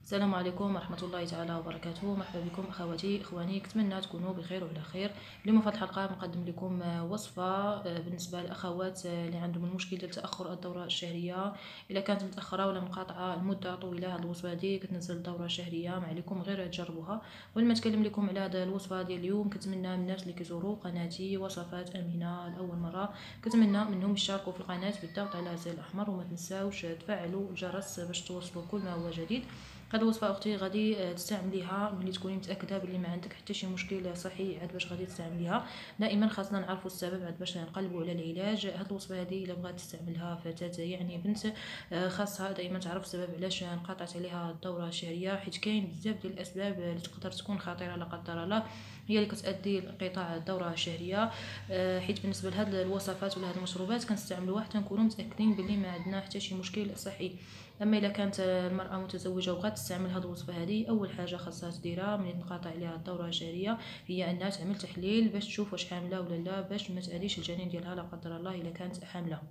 السلام عليكم ورحمة الله تعالى وبركاته. مرحبا بكم أخواتي إخواني، كنتمنى تكونوا بخير وعلى خير. اليوم في هذه الحلقة نقدم لكم وصفة بالنسبة للأخوات اللي عندهم المشكل ديال تأخر الدورة الشهرية. إلا كانت متأخرة ولا منقطعة لمدة طويلة، هذه الوصفة هذه كتنزل الدورة الشهرية، ما عليكم غير تجربوها. قبل ما نتكلم لكم على هذه الوصفة ديال اليوم، كنتمنى من الناس اللي كيزوروا قناتي وصفات أمينة لأول مرة، كنتمنى منهم يشتركوا في القناة بالضغط على زر الأحمر، وما تنساوش تفعلوا الجرس باش توصلوا كل ما هو جديد. هاد الوصفه اختي غادي تستعمليها ملي تكوني متاكده بلي ما عندك حتى شي مشكل صحي عاد باش غادي تستعمليها. دائما خاصنا نعرفوا السبب عاد باش نقلبوا على العلاج. هاد الوصفه هذه الا بغات تستعملها فتاه يعني بنت، خاصها دائما تعرف السبب علاش انقطعت عليها الدوره الشهريه، حيت كاين بزاف ديال الاسباب اللي تقدر تكون خطيره لا قدر الله هي اللي كتؤدي لانقطاع الدوره الشهريه. حيت بالنسبه لهاد الوصفات ولا هاد المشروبات كنستعملوها حتى نكونوا متاكدين بلي ما عندنا حتى شي مشكل صحي. اما الا كانت المراه متزوجه وبغات تستعمل هذه الوصفه هذه، اول حاجه خاصها تديرها ملي تنقطع عليها الدوره الشهريه هي انها تعمل تحليل باش تشوف واش حامله ولا لا، باش ما تاذيش الجنين ديالها لا قدر الله الا كانت حامله.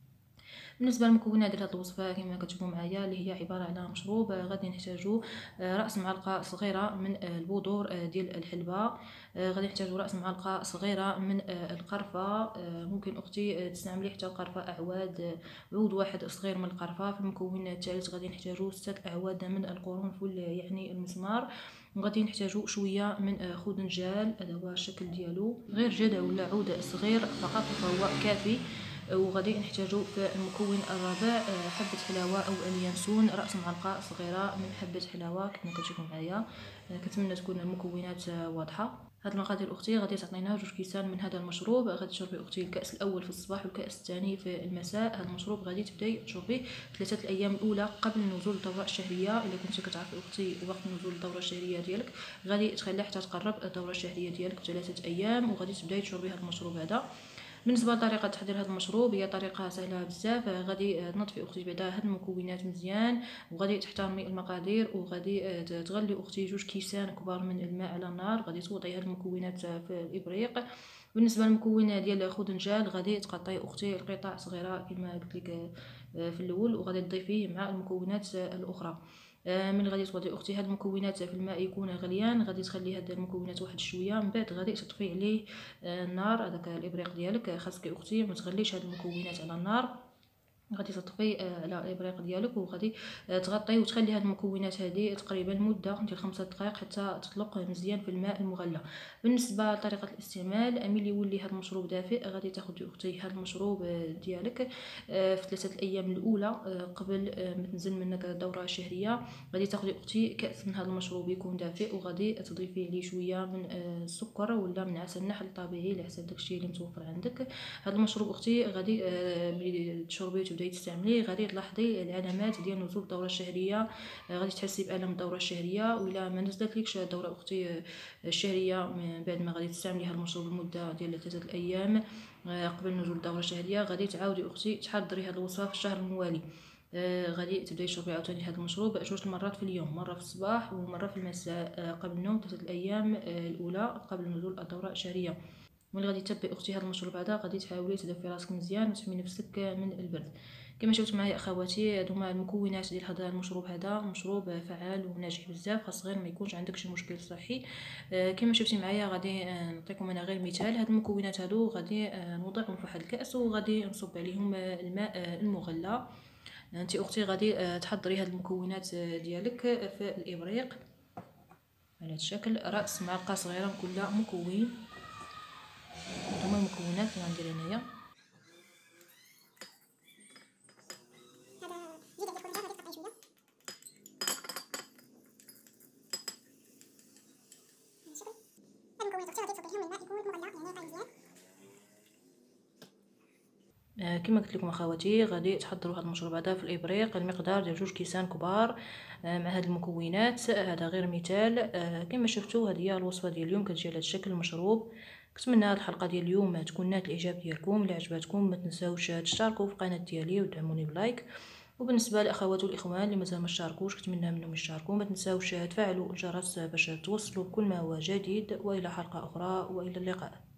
بالنسبه للمكونات ديال هذه الوصفه كما كتشوفوا معايا، اللي هي عباره على مشروب، غادي نحتاجوا راس معلقه صغيره من البذور ديال الحلبه، غادي نحتاجوا راس معلقه صغيره من القرفه، ممكن اختي تستعملي حتى القرفه اعواد، عود واحد صغير من القرفه. في المكون الثالث غادي نحتاجوا 6 اعواد من القرنفل يعني المسمار، وغادي نحتاجوا شويه من خدنجال، هذا هو الشكل ديالو، غير جدة ولا عود صغير فقط فهو كافي. وغادي نحتاجو في المكون الرابع حبة حلاوة أو اليانسون، رأس معلقة صغيرة من حبة حلاوة كما كتشوفوا معايا. كنتمنى تكون المكونات واضحة. هاد المقادير اختي غادي تعطينا 2 كيسان من هذا المشروب. غادي تشربي اختي الكاس الاول في الصباح والكاس الثاني في المساء. هذا المشروب غادي تبداي تشربيه 3 الايام الاولى قبل نزول الدوره الشهريه. الا كنتي كتعرفي اختي وقت نزول الدوره الشهريه ديالك، غادي تخليها حتى تقرب الدوره الشهريه ديالك ب3 ايام، وغادي تبداي تشربي هذا المشروب هذا. بالنسبه لطريقه تحضير هذا المشروب، هي طريقه سهله بزاف. غادي تنظفي اختي بعدا هاد المكونات مزيان، وغادي تحترمي المقادير، وغادي تغلي اختي 2 كيسان كبار من الماء على النار. غادي توضعي هاد المكونات في الابريق. بالنسبه للمكون ديال الخدنجال، غادي تقطعي اختي القطع صغيره كما قلت لك في الاول، وغادي تضيفيه مع المكونات الاخرى. من غادي توضعي اختي هاد المكونات في الماء يكون غليان، غادي تخلي هاد المكونات واحد شويه، من بعد غادي تطفي عليه النار. هذاك الابريق ديالك خاصك اختي ما تغليش هاد المكونات على النار، غادي تطفي على الابريق ديالك، وغادي تغطي وتخلي هاد المكونات هذه تقريبا مده ديال 5 دقائق حتى تطلق مزيان في الماء المغلى. بالنسبه لطريقه الاستعمال، ملي يولي هاد المشروب دافئ غادي تاخدي اختي هاد المشروب ديالك في 3 الايام الاولى قبل ما تنزل منك الدوره الشهريه. غادي تاخدي اختي كاس من هذا المشروب يكون دافئ، وغادي تضيفي عليه شويه من السكر ولا من عسل نحل طبيعي على حسب داكشي اللي متوفر عندك. هذا المشروب اختي غادي ملي تشربيه وتبداي تستعمليه غادي تلاحظي العلامات ديال نزول الدوره الشهريه. غادي تحسي بالم الدوره الشهريه، وإلا ما نزلت لكش الدوره اختي الشهريه من بعد ما غادي تستعملي هذا المشروب لمده ديال 3 الايام قبل نزول الدوره الشهريه، غادي تعاودي اختي تحضري هذه الوصفه في الشهر الموالي. غادي تبداي تشربي عاوتاني هذا المشروب 2 مرات في اليوم، مره في الصباح ومره في المساء قبل النوم، 3 الايام الاولى قبل نزول الدوره الشهريه. ملي غادي تبي اختي هذا المشروب هذا غادي تحاولي تدفي راسك مزيان وتحمي نفسك من البرد. كما شفتوا معايا اخواتي، هادو هما المكونات ديال هذا المشروب. هذا مشروب فعال وناجح بزاف، خاص غير ما يكونش عندك شي مشكل صحي. كما شفتي معايا غادي نعطيكم انا غير مثال. هاد المكونات هادو غادي نوضعهم في واحد الكاس، وغادي نصب عليهم الماء المغلى. انت اختي غادي تحضري هاد المكونات ديالك في الابريق على هذا الشكل، راس معلقه صغيره من كل مكون. هما المكونات اللي غندير هنايا. كما قلت لكم اخواتي، غادي تحضروا هذا المشروب هذا في الابريق المقدار ديال 2 كيسان كبار مع هذه المكونات. هذا غير مثال. كما شفتوا هذه هي الوصفه ديال اليوم، كتجي على هذا الشكل المشروب. كنتمنى هذه الحلقه ديال اليوم تكون نالت الاعجاب ديالكم. الا عجبتكم ما تنساوش تشتركوا في القناه ديالي ودعموني بلايك. وبالنسبه للاخوات والاخوان اللي مازال ما اشتركوش، كنتمنى منهم يشتركوا، ما تنساوش تفعلوا الجرس باش توصلوا كل ما هو جديد. والى حلقه اخرى والى اللقاء.